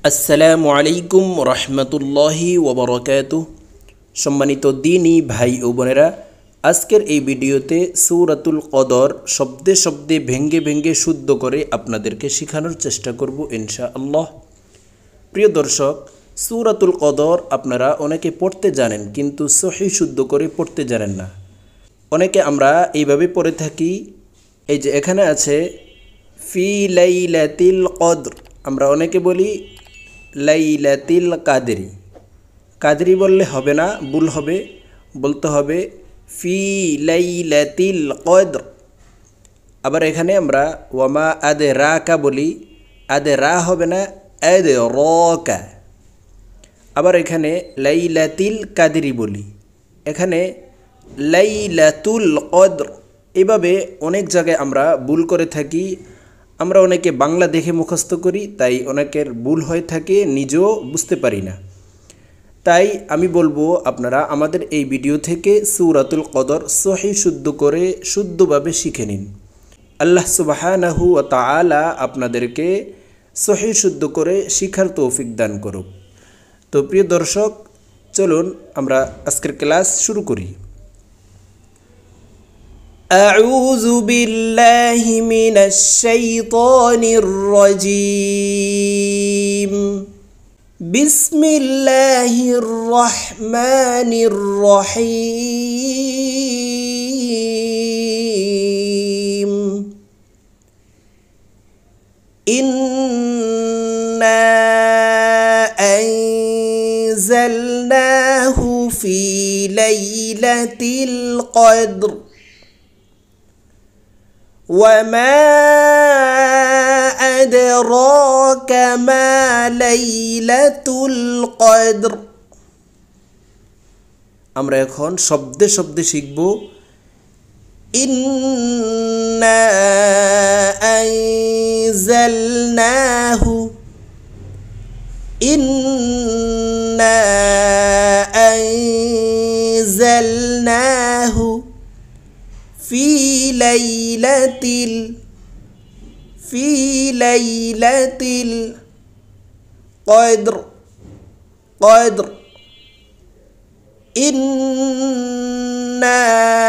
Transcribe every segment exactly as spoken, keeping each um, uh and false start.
আসসালামু আলাইকুম রহমতুল্লাহি ওবরকাতুহ। সম্মানিত দিনী ভাই ও বোনেরা, আজকের এই ভিডিওতে সূরাতুল কদর শব্দে শব্দে ভেঙ্গে ভেঙ্গে শুদ্ধ করে আপনাদেরকে শেখানোর চেষ্টা করব ইনশাআল্লাহ। প্রিয় দর্শক, সূরাতুল কদর আপনারা অনেকে পড়তে জানেন কিন্তু সহি শুদ্ধ করে পড়তে জানেন না। অনেকে আমরা এইভাবে পড়ে থাকি, এই যে এখানে আছে ফি লাইলাতিল কদর, আমরা অনেকে বলি লাইলাতিল কাদরি। কাদরি বললে হবে না, ভুল হবে, বলতে হবে ফি লাইলাতিল কদর। আবার এখানে আমরা ওয়ামা আদে রাকা বলি, আদে রা হবে না, আদে রকা। আবার এখানে লাইলাতিল কাদরি বলি, এখানে লাইলাতুল কদর। এভাবে অনেক জায়গায় আমরা ভুল করে থাকি। আমরা অনেকে বাংলা দেখে মুখস্থ করি, তাই অনেকের ভুল হয়ে থাকে, নিজেও বুঝতে পারি না। তাই আমি বলবো আপনারা আমাদের এই ভিডিও থেকে সূরাতুল কদর সহি শুদ্ধ করে শুদ্ধভাবে শিখে নিন। আল্লাহ সুবহানাহু ওয়া তাআলা আপনাদেরকে সহি শুদ্ধ করে শিখার তৌফিক দান করুক। তো প্রিয় দর্শক, চলুন আমরা আজকের ক্লাস শুরু করি। أعوذ بالله من الشيطان الرجيم بسم الله الرحمن الرحيم إنا أنزلناه في ليلة القدر وما أدراك ما ليلة القدر। আমরা এখন শব্দে শব্দে শিখব। ইন্না আনজালনাহু, ইন্না আনজালনাহু في ليلة في ليلة القدر قدر إنا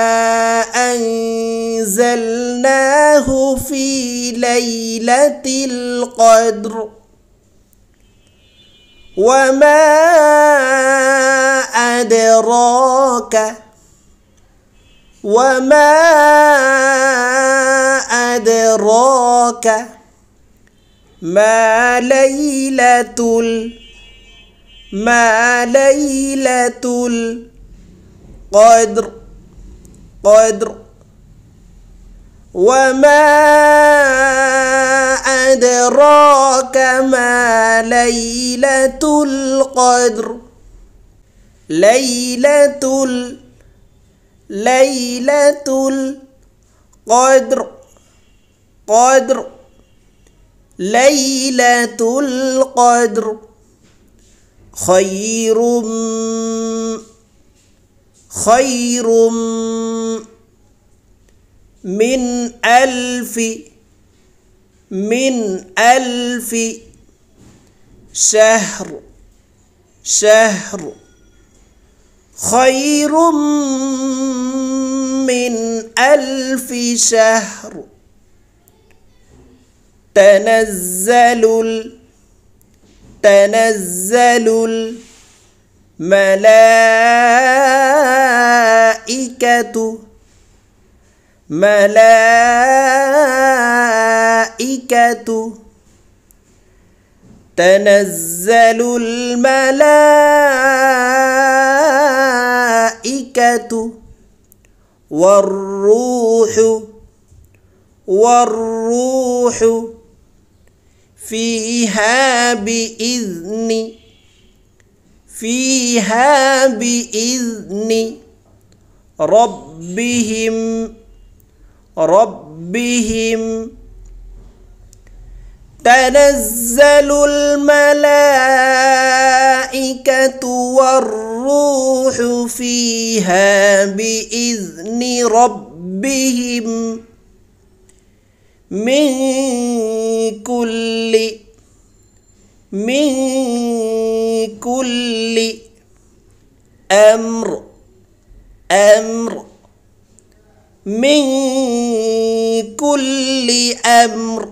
أنزلناه في ليلة القدر وما أدراك وما أدراك ما ليلة ما ليلة القدر قدر وما أدراك ما ليلة القدر ليلة ليلة القدر قدر ليلة القدر خير خير من ألف من ألف شهر شهر خير من ألف شهر تنزل تنزل الملائكة ملائكة تنزل الملائكة والروح والروح فيها بإذن فيها بإذن ربهم ربهم تنزل الملائكة والروح فيها بإذن ربهم من كل من كل أمر أمر من كل أمر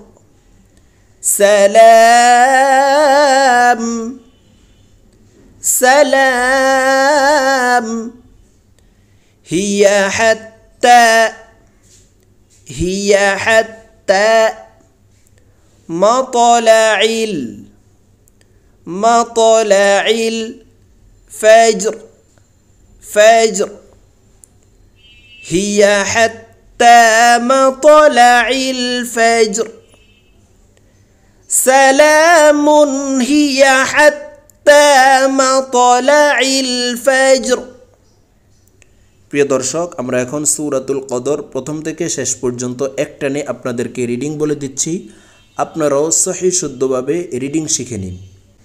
سلام سلام هي حتى هي حتى مطلع ال مطلع الفجر فجر هي حتى مطلع الفجر سلام هي حتى مطلع الفجر প্রিয় দর্শক আমরা এখন সূরাতুল কদর প্রথম থেকে শেষ পর্যন্ত একটানে আপনাদেরকে রিডিং বলে দিচ্ছি আপনারাও সহিহ শুদ্ধভাবে রিডিং শিখে নিন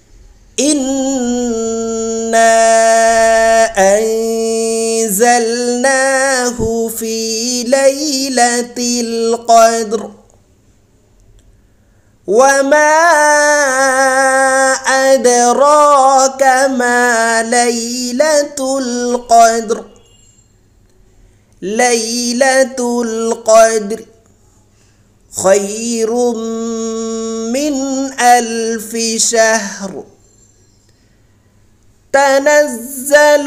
ইন্না আনজালনাহু ফি লাইলাতিল কদর وما أدراك ما ليلة القدر ليلة القدر خير من ألف شهر تنزل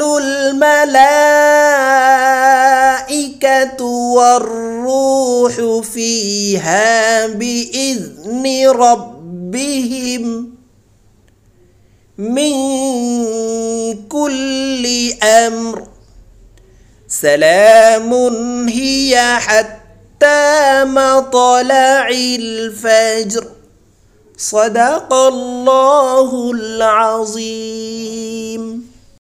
الملائكة والروح فيها بإذن ربهم من كل أمر سلام هي حتى مطلع الفجر صدق الله العظيم